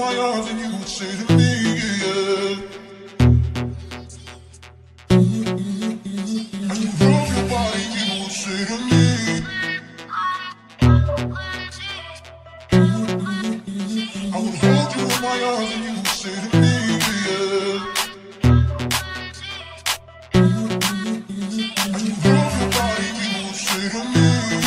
my arms and you would say to me, yeah. And you rub your body, you would say to me. I would hold you in my arms and you would say to me, yeah. And you rub your body, you would say to me.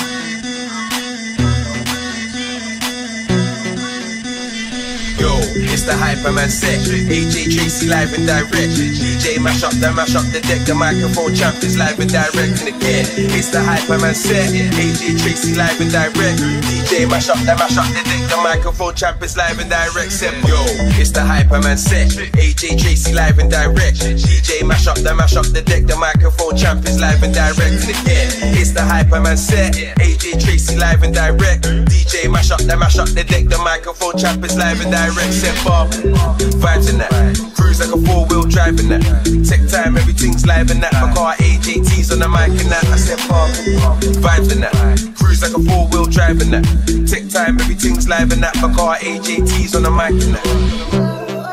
It's the Hyperman set, AJ Tracey live and direct. DJ mash up the deck, the microphone champ is live and direct. And again, it's the Hyperman set, AJ Tracey live and direct. DJ mash up the deck, the microphone champ is live and direct. Set, yo, it's the Hyperman set, AJ Tracey live and direct. DJ mash up the deck, the microphone champ is live and direct. And again, it's the Hyperman set, AJ Tracey live and direct. DJ mash up the deck, the microphone champ is live and direct. Set bar, vibes in that, cruise like a four-wheel drive in that. Tech time, everything's live in that. My car AJT's on the mic and that. I said bar, vibes in that, cruise like a four-wheel drive in that. Tech time, everything's live in that. My car AJT's on the mic and that.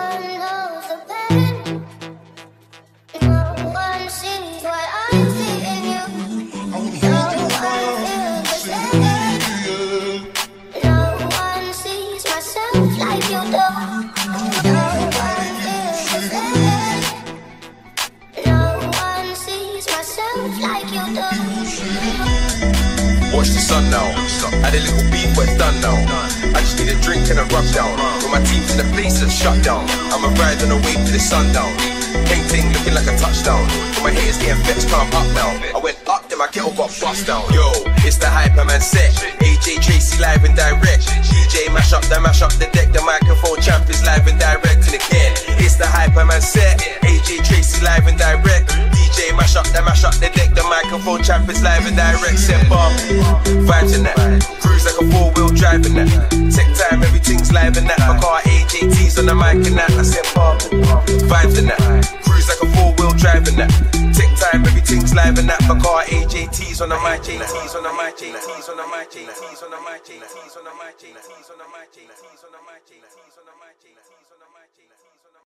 Watch the sun now. Had a little beef, but it's done now. I just need a drink and a rub down. When my team's in the place that's shut down, I'ma ride on the way to the sundown. Ting looking like a touchdown. When my haters getting vexed, calm up now. I went up, then my kettle got bust down. Yo, it's the Hyperman set, AJ Tracey live and direct. DJ mash up the deck, the microphone champ is live and direct. And again, it's the Hyperman set, AJ Tracey live and direct. DJ mash up the deck, the microphone champ is live and direct. Set bar, vibes in that, cruise like a four-wheel drive in that. Tech time, everything's live in that. My car AJT's on the mic and that. I said bar, vibes in that, cruise like a four-wheel drive in that. Tech time, everything's live in that. My car AJT's on the mic, JT's on the mic, JT's on the mic, JT's on the mic, JT's on the mic, JT's on the mic, JT's on the mic, JT's on the mic, JT's on the mic.